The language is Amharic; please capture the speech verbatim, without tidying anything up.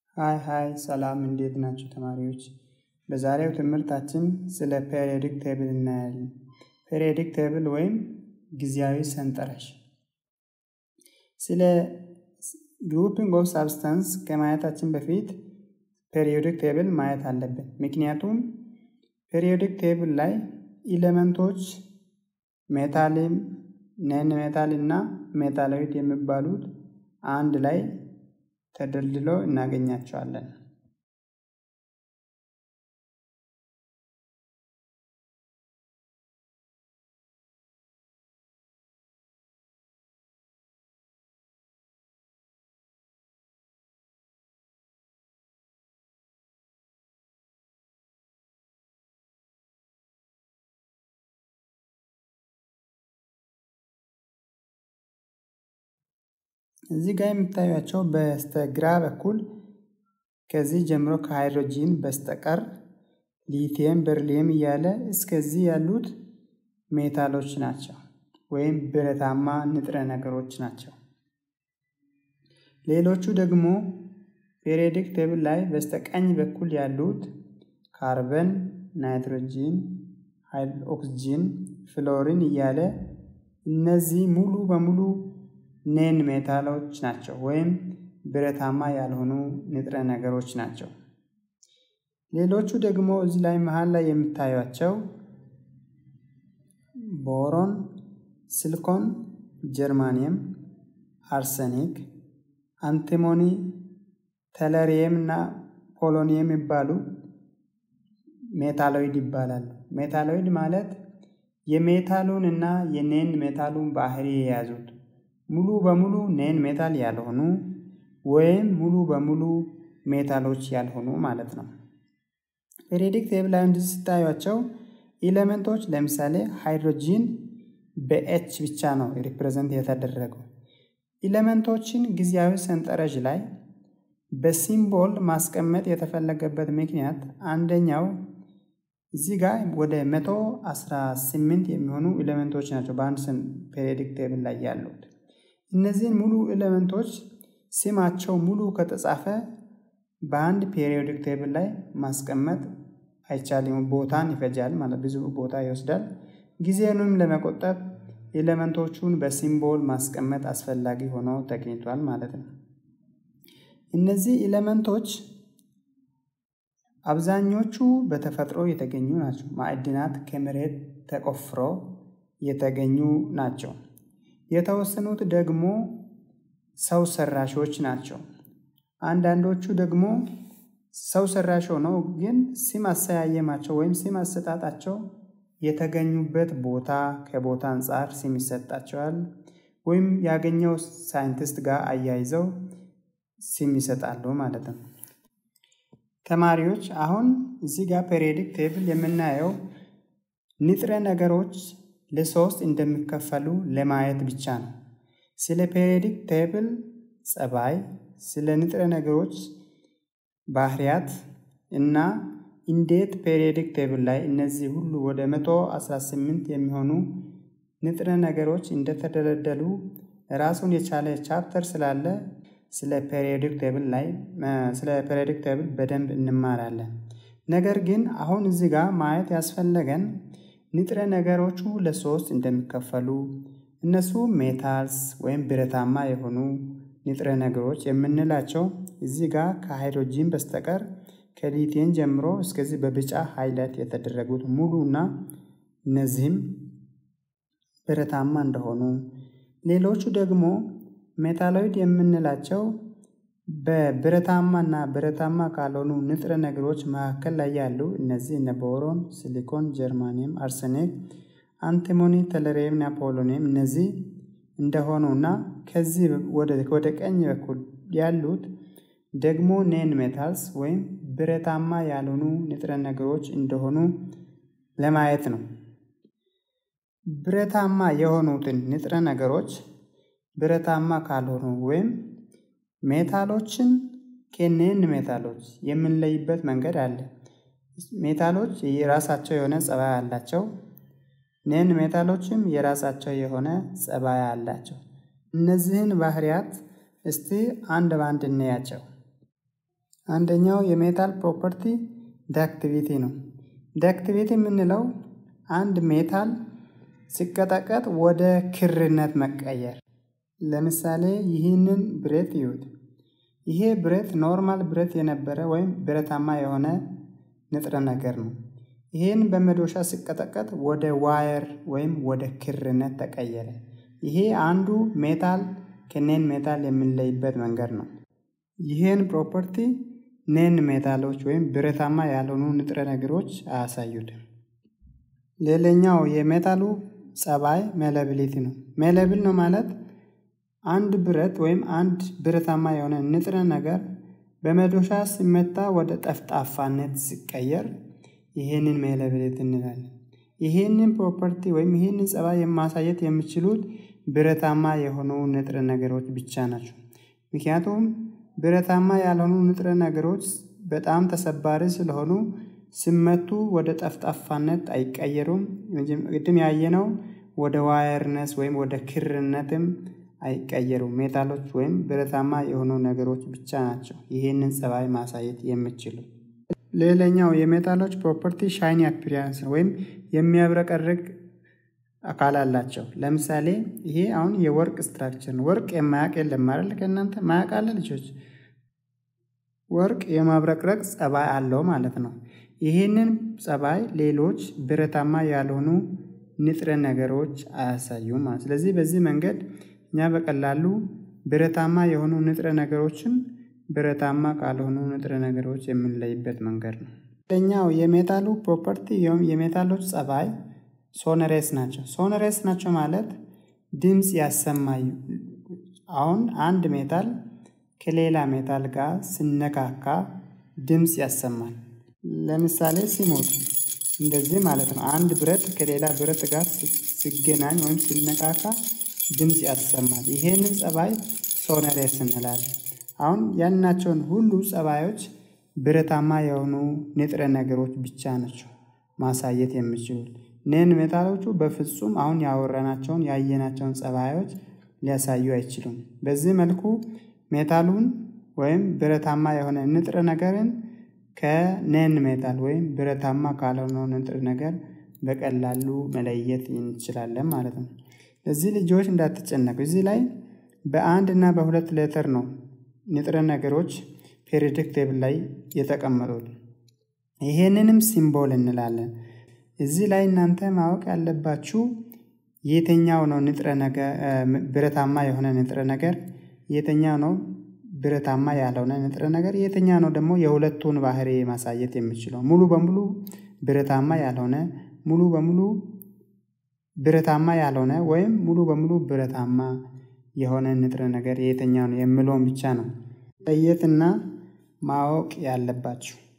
ሃይ ሃይ ሰላም እንዴት ናችሁ ተማሪዎች? በዛሬው ትምህርታችን ስለ ፒሪዮዲክ ቴብል እናያለን። ፒሪዮዲክ ቴብል ወይም ጊዜያዊ ሰንጠረዥ። ስለ ግሩፒንግ ኦፍ ሳብስታንስ ከማየታችን በፊት ፒሪዮዲክ ቴብል ማየት አለብን። ምክንያቱም ፒሪዮዲክ ቴብል ላይ ኤሌመንቶች ሜታልም ነን ሜታል እና ሜታሎይድ የሚባሉት አንድ ላይ ተደልድለው እናገኛቸዋለን። እዚህ ጋር የምታዩቸው በስተግራ በኩል ከዚህ ጀምሮ ከሃይድሮጂን በስተቀር ሊቲየም በርሊየም እያለ እስከዚህ ያሉት ሜታሎች ናቸው ወይም ብረታማ ንጥረ ነገሮች ናቸው። ሌሎቹ ደግሞ ፒሪዮዲክ ቴብል ላይ በስተቀኝ በኩል ያሉት ካርበን፣ ናይትሮጂን፣ ኦክሲጂን፣ ፍሎሪን እያለ እነዚህ ሙሉ በሙሉ ነን ሜታሎች ናቸው ወይም ብረታማ ያልሆኑ ንጥረ ነገሮች ናቸው። ሌሎቹ ደግሞ እዚህ ላይ መሃል ላይ የምታዩቸው ቦሮን፣ ሲሊኮን፣ ጀርማኒየም፣ አርሰኒክ፣ አንቲሞኒ፣ ተለሪየም እና ፖሎኒየም ይባሉ ሜታሎይድ ይባላሉ። ሜታሎይድ ማለት የሜታሉን እና የኔን ሜታሉን ባህሪ የያዙት ሙሉ በሙሉ ነን ሜታል ያልሆኑ ወይም ሙሉ በሙሉ ሜታሎች ያልሆኑ ማለት ነው። ፒሪዮዲክ ቴብል ላይ እንደዚህ ስታዩቸው ኤሌመንቶች ለምሳሌ ሃይድሮጂን በኤች ብቻ ነው ሪፕሬዘንት የተደረገው። ኤሌመንቶችን ጊዜያዊ ሰንጠረዥ ላይ በሲምቦል ማስቀመጥ የተፈለገበት ምክንያት አንደኛው እዚህ ጋር ወደ መቶ አስራ ስምንት የሚሆኑ ኤሌመንቶች ናቸው በአንድ ፒሪዮዲክ ቴብል ላይ ያሉት። እነዚህን ሙሉ ኤሌመንቶች ስማቸው ሙሉ ከተጻፈ በአንድ ፒሪዮዲክ ቴብል ላይ ማስቀመጥ አይቻልም፣ ቦታን ይፈጃል ማለት ብዙ ቦታ ይወስዳል። ጊዜንም ለመቆጠብ ኤሌመንቶቹን በሲምቦል ማስቀመጥ አስፈላጊ ሆኖ ተገኝቷል ማለት ነው። እነዚህ ኤሌመንቶች አብዛኞቹ በተፈጥሮ የተገኙ ናቸው። ማዕድናት ከመሬት ተቆፍሮ የተገኙ ናቸው። የተወሰኑት ደግሞ ሰው ሰራሾች ናቸው። አንዳንዶቹ ደግሞ ሰው ሰራሽ ሆነው ግን ስም አሰያየማቸው ወይም ስም አሰጣጣቸው የተገኙበት ቦታ ከቦታ አንጻር ስም ይሰጣቸዋል ወይም ያገኘው ሳይንቲስት ጋር አያይዘው ስም ይሰጣሉ ማለት ነው። ተማሪዎች አሁን እዚህ ጋር ፒሪዮዲክ ቴብል የምናየው ንጥረ ነገሮች ለሶስት እንደሚከፈሉ ለማየት ብቻ ነው። ስለ ፒሪዮዲክ ቴብል ጸባይ፣ ስለ ንጥረ ነገሮች ባህሪያት እና እንዴት ፒሪዮዲክ ቴብል ላይ እነዚህ ሁሉ ወደ መቶ አስራ ስምንት የሚሆኑ ንጥረ ነገሮች እንደተደለደሉ ራሱን የቻለ ቻፕተር ስላለ ስለ ፒሪዮዲክ ቴብል ላይ ስለ ፒሪዮዲክ ቴብል በደንብ እንማራለን። ነገር ግን አሁን እዚህ ጋር ማየት ያስፈለገን ንጥረ ነገሮቹ ለሶስት እንደሚከፈሉ እነሱ ሜታልስ ወይም ብረታማ የሆኑ ንጥረ ነገሮች የምንላቸው እዚህ ጋር ከሃይድሮጂን በስተቀር ከሊቲየም ጀምሮ እስከዚህ በቢጫ ሃይላይት የተደረጉት ሙሉና እነዚህም ብረታማ እንደሆኑ፣ ሌሎቹ ደግሞ ሜታሎይድ የምንላቸው በብረታማና ብረታማ ካልሆኑ ንጥረ ነገሮች መካከል ላይ ያሉ እነዚህ እነ ቦሮን፣ ሲሊኮን፣ ጀርማኒየም፣ አርሰኒክ፣ አንቲሞኒ፣ ተለሪየም እና ፖሎኒየም እነዚህ እንደሆኑና ከዚህ ወደ ወደ ቀኝ በኩል ያሉት ደግሞ ነን ሜታልስ ወይም ብረታማ ያልሆኑ ንጥረ ነገሮች እንደሆኑ ለማየት ነው። ብረታማ የሆኑትን ንጥረ ነገሮች ብረታማ ካልሆኑ ወይም ሜታሎችን ከነን ሜታሎች የምንለይበት መንገድ አለ። ሜታሎች የራሳቸው የሆነ ጸባይ አላቸው። ነን ሜታሎችም የራሳቸው የሆነ ጸባይ አላቸው። እነዚህን ባህሪያት እስቲ አንድ ባንድ እንያቸው። አንደኛው የሜታል ፕሮፐርቲ ዳክቲቪቲ ነው። ዳክቲቪቲ የምንለው አንድ ሜታል ሲቀጠቀጥ ወደ ክርነት መቀየር። ለምሳሌ ይህንን ብረት ይዩት። ይሄ ብረት ኖርማል ብረት የነበረ ወይም ብረታማ የሆነ ንጥረ ነገር ነው። ይሄን በመዶሻ ሲቀጠቀጥ ወደ ዋየር ወይም ወደ ክርነት ተቀየረ። ይሄ አንዱ ሜታል ከነን ሜታል የሚለይበት መንገድ ነው። ይሄን ፕሮፐርቲ ነን ሜታሎች ወይም ብረታማ ያልሆኑ ንጥረ ነገሮች አያሳዩትም። ሌላኛው የሜታሉ ጸባይ ሜላቢሊቲ ነው። ሜላብል ነው ማለት አንድ ብረት ወይም አንድ ብረታማ የሆነ ንጥረ ነገር በመዶሻ ሲመታ ወደ ጠፍጣፋነት ሲቀየር ይሄንን ሜላቢሊቲ እንላለን። ይሄንን ፕሮፐርቲ ወይም ይሄንን ጸባይ የማሳየት የሚችሉት ብረታማ የሆኑ ንጥረ ነገሮች ብቻ ናቸው። ምክንያቱም ብረታማ ያልሆኑ ንጥረ ነገሮች በጣም ተሰባሪ ስለሆኑ ሲመቱ ወደ ጠፍጣፋነት አይቀየሩም። ቅድም ያየነው ወደ ዋየርነስ ወይም ወደ ክርነትም አይቀየሩም። ሜታሎች ወይም ብረታማ የሆኑ ነገሮች ብቻ ናቸው ይሄንን ጸባይ ማሳየት የሚችሉ። ሌላኛው የሜታሎች ፕሮፐርቲ ሻይኒ አፒሪያንስ ወይም የሚያብረቀርቅ አካል አላቸው። ለምሳሌ ይሄ አሁን የወርቅ ስትራክቸር ነው። ወርቅ የማያውቅ የለም አይደል? ከእናንተ ማያውቅ አለ ልጆች? ወርቅ የማብረቅረቅ ጸባይ አለው ማለት ነው። ይሄንን ጸባይ ሌሎች ብረታማ ያልሆኑ ንጥረ ነገሮች አያሳዩም ማለት። ስለዚህ በዚህ መንገድ እኛ በቀላሉ ብረታማ የሆኑ ንጥረ ነገሮችን ብረታማ ካልሆኑ ንጥረ ነገሮች የምንለይበት መንገድ ነው። ሌላኛው የሜታሉ ፕሮፐርቲ ወይም የሜታሎች ጸባይ ሶነሬስ ናቸው። ሶነሬስ ናቸው ማለት ድምጽ ያሰማዩ። አሁን አንድ ሜታል ከሌላ ሜታል ጋር ሲነካካ ድምጽ ያሰማል። ለምሳሌ ሲሞት እንደዚህ ማለት ነው። አንድ ብረት ከሌላ ብረት ጋር ሲገናኝ ወይም ሲነካካ ድምጽ ያሰማል። ይሄንን ጸባይ ሶነሬስ እንላለን። አሁን ያልናቸውን ሁሉ ጸባዮች ብረታማ የሆኑ ንጥረ ነገሮች ብቻ ናቸው ማሳየት የሚችሉት። ነን ሜታሎቹ በፍጹም አሁን ያወራናቸውን ያየናቸውን ጸባዮች ሊያሳዩ አይችሉም። በዚህ መልኩ ሜታሉን ወይም ብረታማ የሆነ ንጥረ ነገርን ከነን ሜታል ወይም ብረታማ ካልሆነው ንጥረ ነገር በቀላሉ መለየት እንችላለን ማለት ነው። እዚህ ልጆች እንዳትጨነቁ። እዚህ ላይ በአንድ እና በሁለት ሌተር ነው ንጥረ ነገሮች ፒሪዮዲክ ቴብል ላይ የተቀመጡት። ይሄንንም ሲምቦል እንላለን። እዚህ ላይ እናንተ ማወቅ ያለባችሁ የትኛው ነው ንጥረ ነገር ብረታማ የሆነ ንጥረ ነገር፣ የትኛው ነው ብረታማ ያልሆነ ንጥረ ነገር፣ የትኛው ነው ደግሞ የሁለቱን ባህሪ ማሳየት የሚችለው። ሙሉ በሙሉ ብረታማ ያልሆነ፣ ሙሉ በሙሉ ብረታማ ያልሆነ ወይም ሙሉ በሙሉ ብረታማ የሆነ ንጥረ ነገር የትኛው ነው የሚለውን ብቻ ነው ለየትና ማወቅ ያለባችሁ።